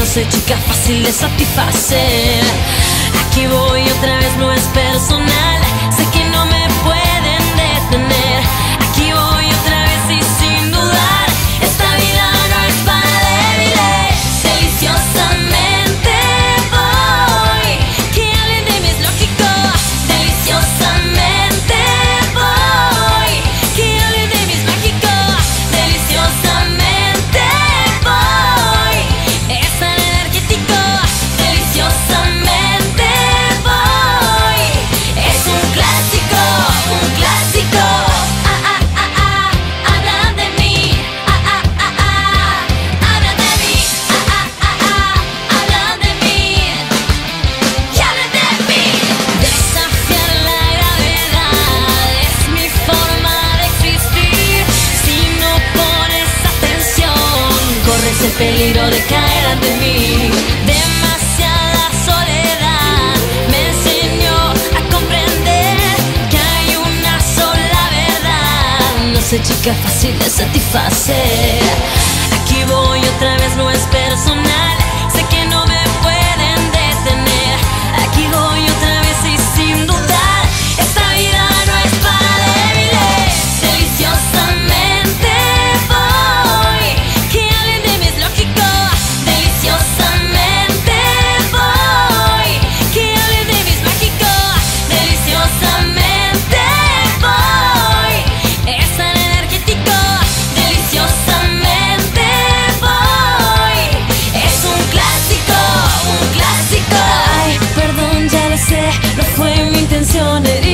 soy chica fácil de satisfacer. Aquí voy otra vez, no es personal. Sé que no me pueden detener. Aquí voy otra vez y sin dudar, esta vida no es para débiles. Deliciosamente voy, que hablen de mí es lógico. Deliciosamente voy, que hablen de mí es mágico. Deliciosamente voy, es tan energético. Deliciosamente voy, es un clásico, un clásico. Habla de mí, habla de mí, habla de mí, y habla de mí. Desafiar la gravedad es mi forma de existir. Si no pones atención, corres el peligro de caer ante mí. Demasiada soledad me enseñó a comprender que hay una sola verdad. No soy chica fácil de satisfacer. Aquí voy otra vez, no es personal. Sé que no me pueden detener. Aquí voy otra vez y sin dudar, esta vida no es para débiles. Deliciosamente voy, que hablen de mí es lógico. Deliciosamente voy, que hablen de mí es mágico. Deliciosamente voy, es tan energético. Deliciosamente voy, es un clásico, un clásico. Ay, perdón, ya lo sé, no fue mi intención herir.